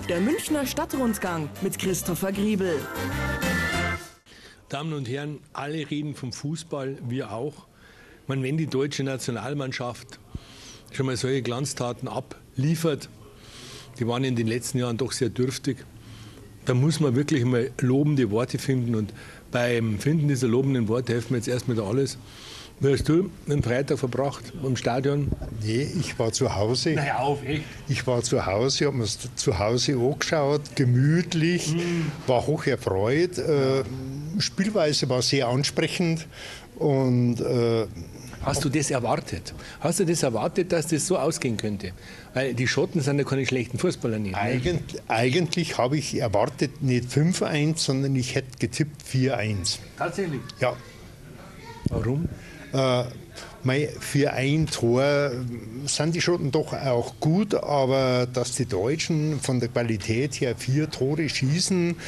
Der Münchner Stadtrundgang mit Christopher Griebel. Damen und Herren, alle reden vom Fußball, wir auch. Wenn die deutsche Nationalmannschaft schon mal solche Glanztaten abliefert, die waren in den letzten Jahren doch sehr dürftig, da muss man wirklich mal lobende Worte finden. Und beim Finden dieser lobenden Worte helfen wir jetzt erstmal da alles. Wie hast du den Freitag verbracht im Stadion? Nee, ich war zu Hause. Naja, auf, echt? Ich war zu Hause, habe mir es zu Hause angeschaut, gemütlich, war hoch erfreut. Spielweise war sehr ansprechend und Hast du das erwartet? Hast du das erwartet, dass das so ausgehen könnte? Weil die Schotten sind ja keine schlechten Fußballer nicht. Ne? Eigentlich habe ich erwartet nicht 5-1, sondern ich hätte getippt 4-1. Tatsächlich? Ja. Warum? Für ein Tor sind die Schotten doch auch gut, aber dass die Deutschen von der Qualität her 4 Tore schießen,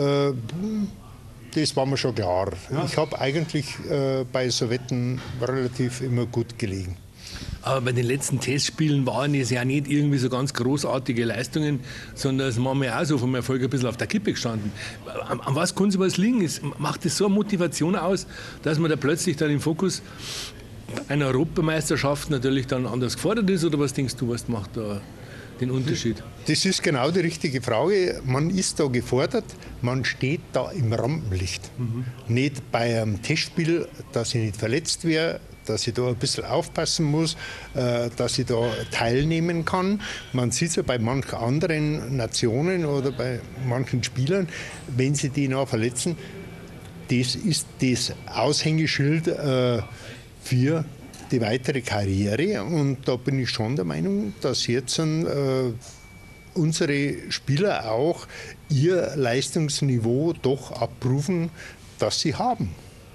das war mir schon klar. Ja. Ich habe eigentlich bei so Wetten relativ immer gut gelegen. Aber bei den letzten Testspielen waren es ja nicht irgendwie so ganz großartige Leistungen, sondern es war mir auch so vom Erfolg ein bisschen auf der Kippe gestanden. An was kann sowas liegen? Macht das so eine Motivation aus, dass man da plötzlich dann im Fokus einer Europameisterschaft natürlich dann anders gefordert ist? Oder was denkst du, was macht da den Unterschied? Das ist genau die richtige Frage. Man ist da gefordert, man steht da im Rampenlicht. Nicht bei einem Testspiel, dass ich nicht verletzt wäre, dass ich da ein bisschen aufpassen muss, dass ich da teilnehmen kann. Man sieht es ja bei manchen anderen Nationen oder bei manchen Spielern, wenn sie die noch verletzen, das ist das Aushängeschild für die weitere Karriere. Und da bin ich schon der Meinung, dass jetzt unsere Spieler auch ihr Leistungsniveau doch abrufen, das sie haben.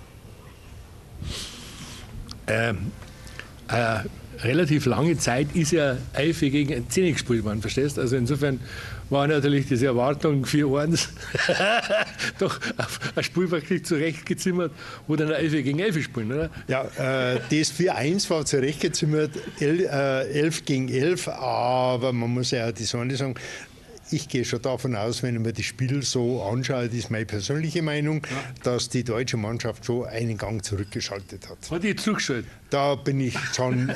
Relativ lange Zeit ist ja 11 gegen 10 gespielt worden, verstehst? Also insofern war natürlich diese Erwartung 4-1 doch auf ein Spielpark zurechtgezimmert, wo dann 11 gegen 11 spielen, oder? Ja, das 4-1 war zurechtgezimmert, 11 gegen 11, aber man muss ja auch das eine sagen, ich gehe schon davon aus, wenn ich mir das Spiel so anschaue, das ist meine persönliche Meinung, dass die deutsche Mannschaft schon einen Gang zurückgeschaltet hat. Hat die zurückgeschaltet? Da bin ich schon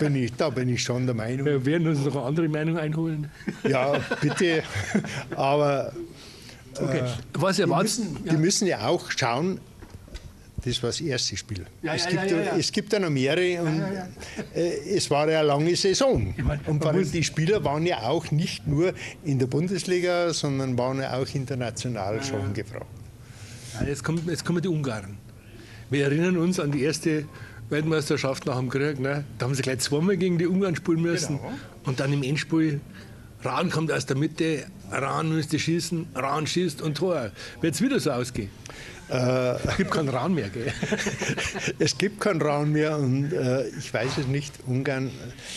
der Meinung. Wir werden uns noch eine andere Meinung einholen. Ja, bitte. Aber okay. Was erwartest du? Die müssen ja auch schauen. Das war das erste Spiel. Es gibt ja noch mehrere und es war ja eine lange Saison. Und die Spieler waren ja auch nicht nur in der Bundesliga, sondern waren ja auch international schon gefragt. Ja, jetzt kommen die Ungarn. Wir erinnern uns an die erste Weltmeisterschaft nach dem Krieg. Ne? Da haben sie gleich zweimal gegen die Ungarn spielen müssen. Genau. Und dann im Endspiel, Rahn kommt aus der Mitte, Rahn müsste schießen, Rahn schießt und Tor. Wird es wieder so ausgehen? Es gibt keinen Raum mehr, gell? Es gibt keinen Raum mehr und ich weiß es nicht, Ungarn,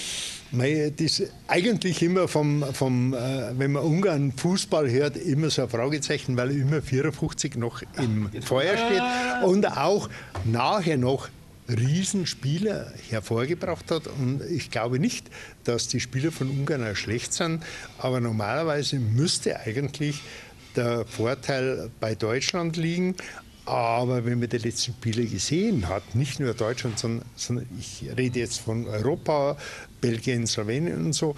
das eigentlich immer wenn man Ungarn Fußball hört, immer so ein Fragezeichen, weil immer 54 noch im Feuer steht und auch nachher noch Riesenspieler hervorgebracht hat. Und ich glaube nicht, dass die Spieler von Ungarn auch schlecht sind, aber normalerweise müsste eigentlich der Vorteil bei Deutschland liegen. Aber wenn man die letzten Spiele gesehen hat, nicht nur Deutschland, sondern ich rede jetzt von Europa, Belgien, Slowenien und so,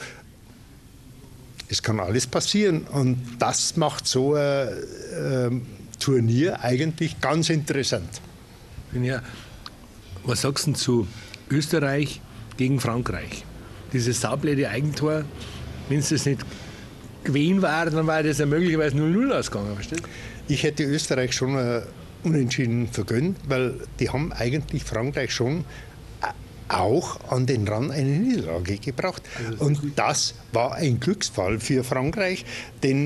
es kann alles passieren. Und das macht so ein Turnier eigentlich ganz interessant. Ja, was sagst du zu Österreich gegen Frankreich? Dieses saublöde Eigentor, wenn es das nicht gewesen wäre, dann wäre das ja möglicherweise 0-0 ausgegangen. Versteht? Ich hätte Österreich schon unentschieden vergönnt, weil die haben eigentlich Frankreich schon auch an den Rand eine Niederlage gebracht. Und das war ein Glücksfall für Frankreich, denn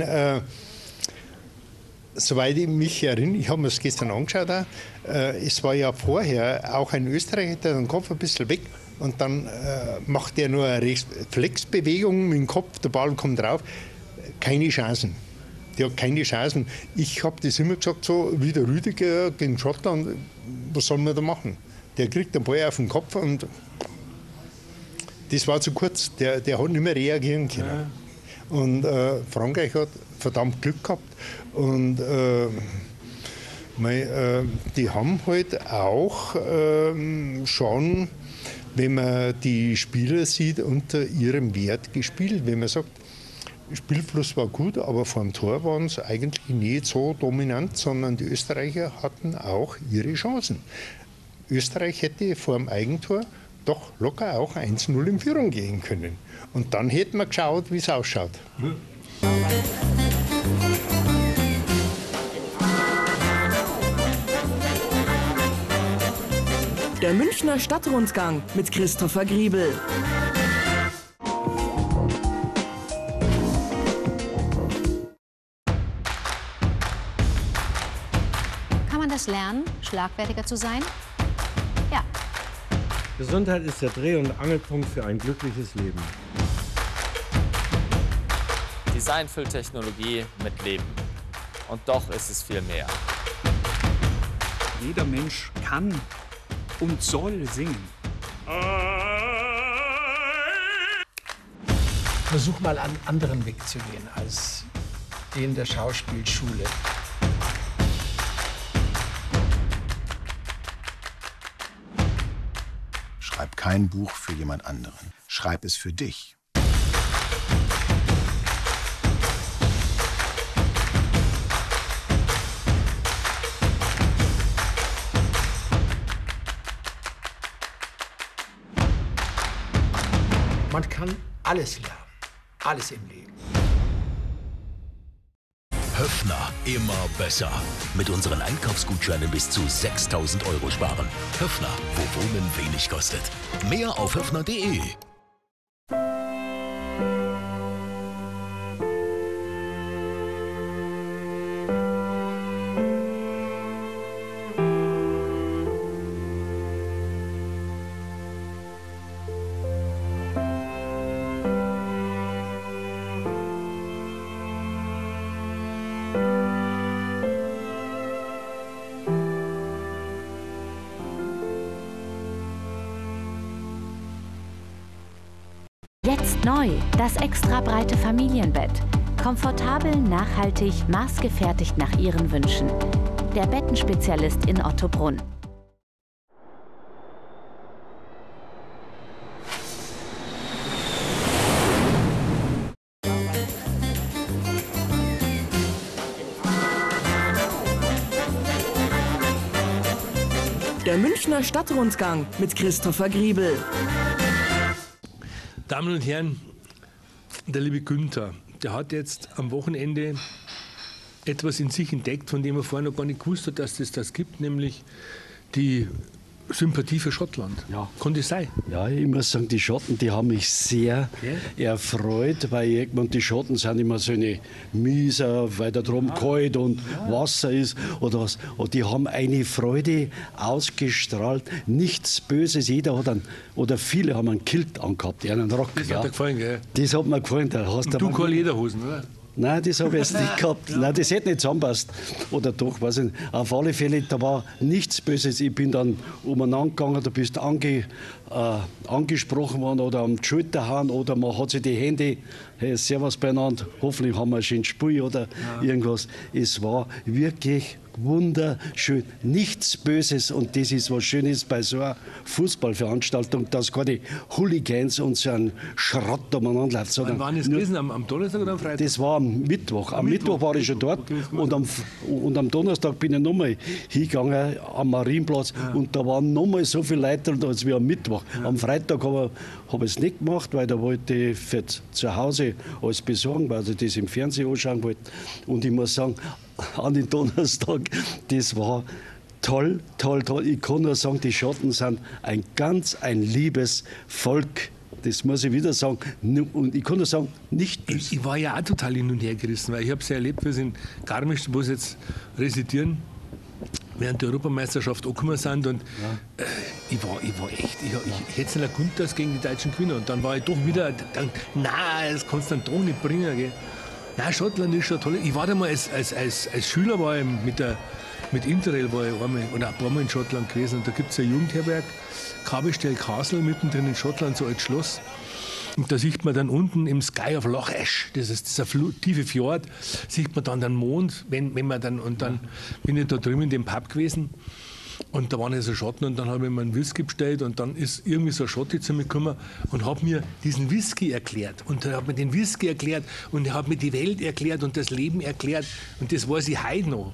soweit ich mich erinnere, ich habe mir das gestern angeschaut, es war ja vorher auch ein Österreicher, der den Kopf ein bisschen weg und dann macht er nur eine Reflexbewegung mit dem Kopf, der Ball kommt drauf. Keine Chancen. Die hat keine Chancen. Ich habe das immer gesagt, so wie der Rüdiger gegen Schottland, was soll man da machen? Der kriegt den Ball auf den Kopf und das war zu kurz. Der hat nicht mehr reagieren können. Und Frankreich hat verdammt Glück gehabt. Und die haben halt auch schon, wenn man die Spieler sieht, unter ihrem Wert gespielt. Wenn man sagt, Spielfluss war gut, aber vor dem Tor waren sie eigentlich nicht so dominant, sondern die Österreicher hatten auch ihre Chancen. Österreich hätte vor dem Eigentor doch locker auch 1-0 in Führung gehen können. Und dann hätten wir geschaut, wie es ausschaut. Der Münchner Stadtrundgang mit Christopher Griebel. Kann man das lernen, schlagfertiger zu sein? Ja. Gesundheit ist der Dreh- und Angelpunkt für ein glückliches Leben. Design füllt Technologie mit Leben. Und doch ist es viel mehr. Jeder Mensch kann und soll singen. Versuch mal einen anderen Weg zu gehen als den der Schauspielschule. Schreib kein Buch für jemand anderen. Schreib es für dich. Man kann alles lernen, alles im Leben. Höffner, immer besser. Mit unseren Einkaufsgutscheinen bis zu 6.000 € sparen. Höffner, wo Wohnen wenig kostet. Mehr auf höffner.de. Jetzt neu, das extra breite Familienbett. Komfortabel, nachhaltig, maßgefertigt nach Ihren Wünschen. Der Bettenspezialist in Ottobrunn. Der Münchner Stadtrundgang mit Christopher Griebel. Damen und Herren, der liebe Günther, der hat jetzt am Wochenende etwas in sich entdeckt, von dem er vorher noch gar nicht gewusst hat, dass es das gibt, nämlich die Sympathie für Schottland. Ja. Konnte es sein? Ja, ich muss sagen, die Schotten, die haben mich sehr erfreut, weil irgendwann die Schotten sind immer so eine Mieser, weil da drum kalt und Wasser ist oder was. Und die haben eine Freude ausgestrahlt, nichts Böses. Jeder hat einen, oder viele haben einen Kilt angehabt, einen Rock. Das hat dir gefallen, gell? Das hat mir gefallen. Da hast und du keine Lederhosen, oder? Nein, das habe ich jetzt nicht gehabt. Nein, das hätte nicht zusammenpasst. Oder doch, weiß ich nicht. Auf alle Fälle, da war nichts Böses. Ich bin dann umeinander gegangen, da bist angesprochen worden oder am Schulter hauen oder man hat sich die Hände, hey, servus beieinander, hoffentlich haben wir ein schönes Spiel oder irgendwas. Es war wirklich wunderschön. Nichts Böses und das ist was Schönes bei so einer Fußballveranstaltung, dass keine Hooligans und so ein Schrott umeinander laufen. Wann waren das gewesen? Am Donnerstag oder am Freitag? Das war am Mittwoch. Am Mittwoch war ich schon dort und am Donnerstag bin ich nochmal hingegangen am Marienplatz und da waren nochmal so viele Leute als wie am Mittwoch. Am Freitag habe ich es nicht gemacht, weil da wollte ich für zu Hause alles besorgen, weil ich das im Fernsehen anschauen wollte. Und ich muss sagen, an den Donnerstag, das war toll, toll, toll. Ich kann nur sagen, die Schotten sind ein liebes Volk. Das muss ich wieder sagen. Und ich kann nur sagen, nicht böse. Ich war ja auch total hin und her gerissen, weil ich habe es ja erlebt, wir sind in Garmisch, wo sie jetzt residieren, während der Europameisterschaft angekommen sind. Und ich war echt, ich hätte es nicht erkannt, dass gegen die Deutschen gewinnen. Und dann war ich doch wieder, nein, das kannst du dann doch nicht bringen. Gell. Nein, Schottland ist schon toll. Ich war da mal als Schüler war ich mit Interrail war ich einmal, oder ein paar Mal in Schottland gewesen. Und da gibt es ein Jugendherberg, Cabestell Castle, mittendrin in Schottland, so als Schloss. Und da sieht man dann unten im Sky of Loch Esch, das ist dieser tiefe Fjord, sieht man dann den Mond, wenn man dann, und dann bin ich da drüben in dem Pub gewesen. Und da waren ja so Schotten und dann habe ich mir einen Whisky bestellt und dann ist irgendwie so ein Schotte zu mir gekommen und hat mir diesen Whisky erklärt. Und er hat mir den Whisky erklärt und er hat mir die Welt erklärt und das Leben erklärt und das weiß ich heute noch.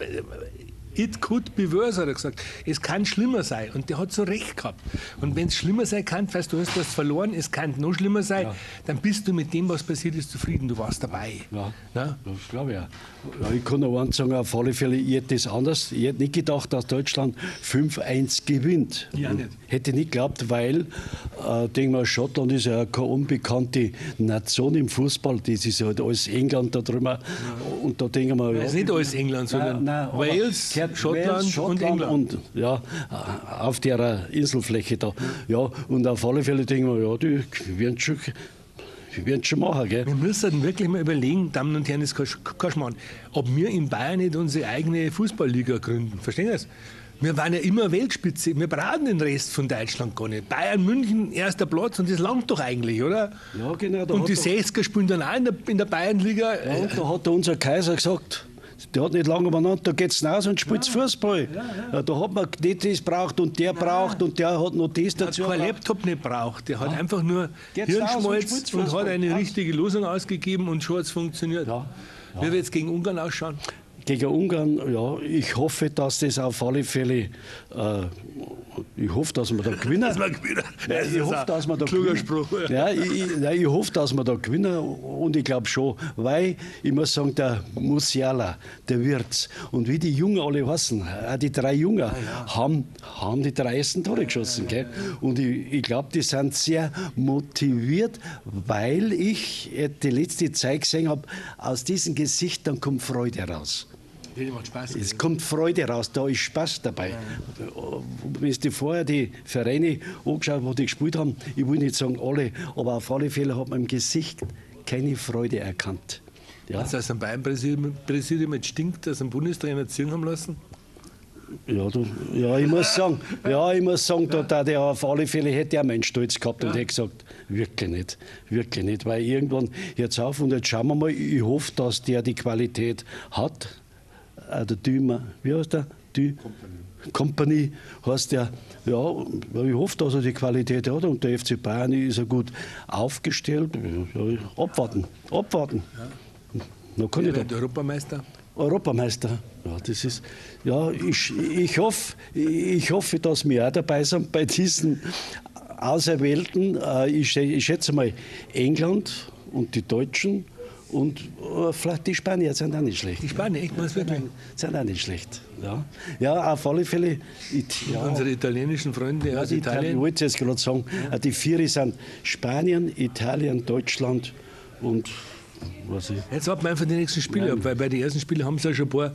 It could be worse, hat er gesagt. Es kann schlimmer sein. Und der hat so recht gehabt. Und wenn es schlimmer sein kann, weißt du, hast was verloren, es kann noch schlimmer sein, dann bist du mit dem, was passiert ist, zufrieden. Du warst dabei. Ja, das glaube ich auch. Ja, ich kann noch eins sagen, auf alle Fälle, ich hätte das anders. Ich hätte nicht gedacht, dass Deutschland 5-1 gewinnt. Ja, nicht. Hätte nicht geglaubt, weil, denke mal, Schottland ist ja keine unbekannte Nation im Fußball. Das ist halt alles England da drüben. Ja. Und da denken wir, das ist nicht alles England, sondern Wales, Schottland und England. Und, ja, auf der Inselfläche da. Ja, und auf alle Fälle denken wir, ja, die werden schon machen. Gell? Wir müssen wirklich mal überlegen, Damen und Herren, das ist kein Schmarrn, ob wir in Bayern nicht unsere eigene Fußballliga gründen. Verstehen Sie das? Wir waren ja immer Weltspitze. Wir brauchen den Rest von Deutschland gar nicht. Bayern, München, erster Platz und das langt doch eigentlich, oder? Ja, genau. Und die 60er spielen dann auch in der Bayernliga. Ja, und da hat unser Kaiser gesagt, der hat nicht lange übereinander, da geht es raus und spielt Fußball. Ja, da hat man nicht das braucht und der braucht und der hat noch das dazu. Der hat kein Laptop nicht braucht, der hat einfach nur Hirnschmalz und hat eine richtige Lösung ausgegeben und schon hat es funktioniert. Wie wird es gegen Ungarn ausschauen? Gegen Ungarn, ja, ich hoffe, dass das auf alle Fälle, ich hoffe, dass wir da gewinnen. Ich hoffe, dass wir da gewinnen. Ja, ich hoffe, dass wir da gewinnen und ich glaube schon, weil, ich muss sagen, der Musiala, der Wirtz und wie die Jungen alle heißen, auch die 3 Jungen, haben die 3 ersten Tore geschossen. Gell? Und ich glaube, die sind sehr motiviert, weil ich die letzte Zeit gesehen habe, aus diesen Gesichtern kommt Freude raus. Macht Spaß. Es kommt Freude raus, da ist Spaß dabei. Wenn du vorher die Vereine angeschaut, wo die gespielt haben, ich will nicht sagen alle, aber auf alle Fälle hat man im Gesicht keine Freude erkannt. Ja. Also aus dem Bayern-Präsidium jetzt stinkt, dass ein Bundestrainer ziehen haben lassen? Ja, ich muss sagen, der auf alle Fälle hätte er meinen Stolz gehabt und hätte gesagt, wirklich nicht, weil irgendwann hört es auf und jetzt schauen wir mal, ich hoffe, dass der die Qualität hat. Der Dümer, wie heißt der? Company heißt der. Ja, ich hoffe, dass er die Qualität hat und der FC Bayern ist ja gut aufgestellt. Ja, abwarten. Kann ich Europameister? Europameister. Ja, das ist, ja, ich hoffe, dass wir auch dabei sind bei diesen Auserwählten. Ich schätze mal England und die Deutschen. Und vielleicht die Spanier sind auch nicht schlecht. Die Spanier, echt? Was wirklich? Sind auch nicht schlecht. Ja, auf alle Fälle. Unsere italienischen Freunde aus Italien. Ich wollte jetzt gerade sagen, die 4 sind Spanien, Italien, Deutschland und was ich. Jetzt warten wir einfach die nächsten Spiele ab, weil bei den ersten Spielen haben sie ja schon ein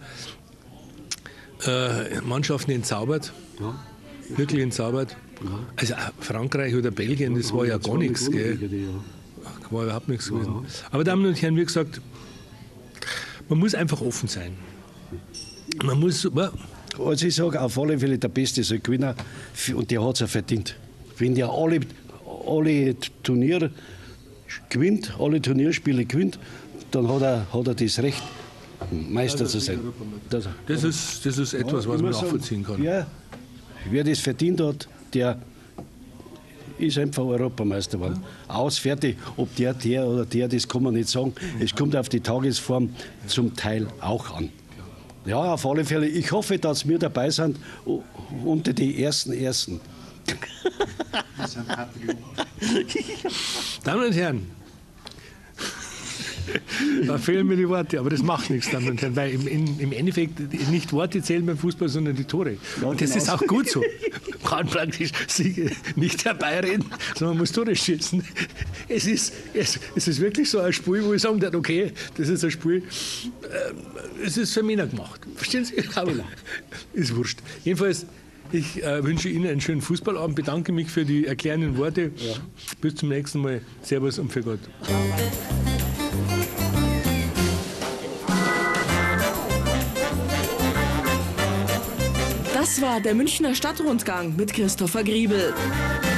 paar Mannschaften entzaubert. Ja. Wirklich entzaubert. Ja. Also Frankreich oder Belgien, das war ja gar nichts. War überhaupt nichts gewesen. Aber Damen und Herren, wie gesagt, man muss einfach offen sein. Man muss. Also ich sage, auf alle Fälle der Beste soll gewinnen und der hat es ja verdient. Wenn der alle Turniere gewinnt, alle Turnierspiele gewinnt, dann hat er das Recht, Meister zu sein. Das ist etwas, was man nachvollziehen kann. Ja, wer das verdient hat, der ist einfach Europameister geworden. Aus, fertig. Ob der oder der, das kann man nicht sagen. Es kommt auf die Tagesform zum Teil auch an. Ja, auf alle Fälle. Ich hoffe, dass wir dabei sind unter die Ersten. Damen und Herren, da fehlen mir die Worte, aber das macht nichts, Damen und Herren, weil im Endeffekt nicht Worte zählen beim Fußball, sondern die Tore. Und das ist auch gut so. Man kann praktisch nicht herbeireden, sondern man muss Tore schießen. Es ist wirklich so ein Spiel, wo ich sagen darf, okay, das ist ein Spiel, es ist für Männer gemacht. Verstehen Sie? Aber ist wurscht. Jedenfalls, ich wünsche Ihnen einen schönen Fußballabend, bedanke mich für die erklärenden Worte. Ja. Bis zum nächsten Mal. Servus und für Gott. Das war der Münchner Stadtrundgang mit Christopher Griebel.